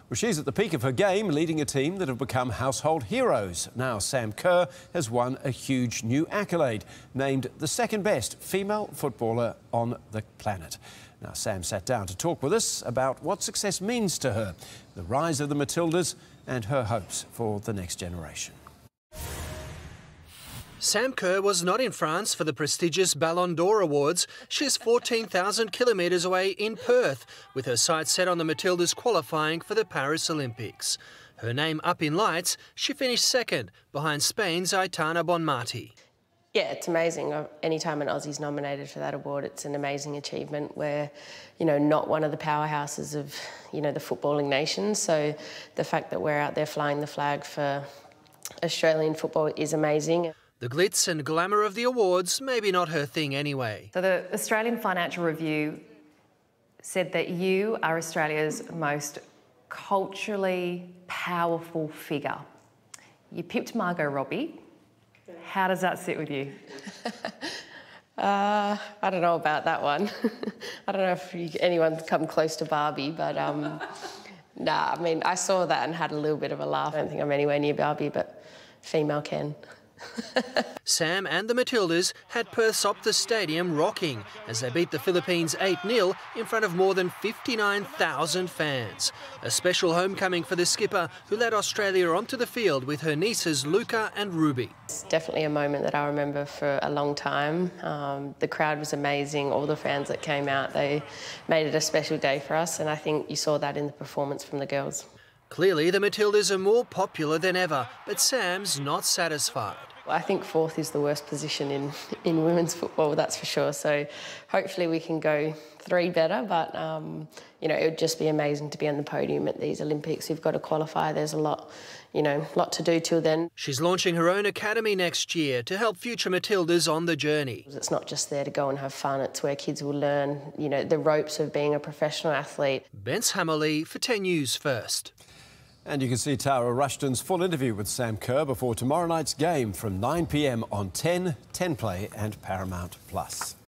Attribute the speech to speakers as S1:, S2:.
S1: Well, she's at the peak of her game, leading a team that have become household heroes. Now Sam Kerr has won a huge new accolade, named the second best female footballer on the planet. Now Sam sat down to talk with us about what success means to her, the rise of the Matildas and her hopes for the next generation.
S2: Sam Kerr was not in France for the prestigious Ballon d'Or Awards. She's 14,000 kilometres away in Perth, with her sights set on the Matildas qualifying for the Paris Olympics. Her name up in lights, she finished second, behind Spain's Aitana Bonmati.
S3: Yeah, it's amazing. Anytime an Aussie's nominated for that award, it's an amazing achievement. We're, not one of the powerhouses of, the footballing nation. So the fact that we're out there flying the flag for Australian football is amazing.
S2: The glitz and glamour of the awards, maybe not her thing anyway.
S4: So the Australian Financial Review said that you are Australia's most culturally powerful figure. You pipped Margot Robbie. How does that sit with you?
S3: I don't know about that one. I don't know if anyone's come close to Barbie, but nah, I mean, I saw that and had a little bit of a laugh. I don't think I'm anywhere near Barbie, but female can.
S2: Sam and the Matildas had Perth's Optus Stadium rocking as they beat the Philippines 8-0 in front of more than 59,000 fans. A special homecoming for the skipper, who led Australia onto the field with her nieces Luca and Ruby.
S3: It's definitely a moment that I remember for a long time. The crowd was amazing, all the fans that came out, they made it a special day for us, and I think you saw that in the performance from the girls.
S2: Clearly, the Matildas are more popular than ever, but Sam's not satisfied.
S3: I think fourth is the worst position in women's football, that's for sure. So hopefully we can go 3 better, but, it would just be amazing to be on the podium at these Olympics. We've got to qualify. There's a lot to do till then.
S2: She's launching her own academy next year to help future Matildas on the journey.
S3: It's not just there to go and have fun. It's where kids will learn, the ropes of being a professional athlete.
S2: Bence Hammerley for 10 News First.
S1: And you can see Tara Rushton's full interview with Sam Kerr before tomorrow night's game from 9 p.m. on 10, 10 Play and Paramount Plus.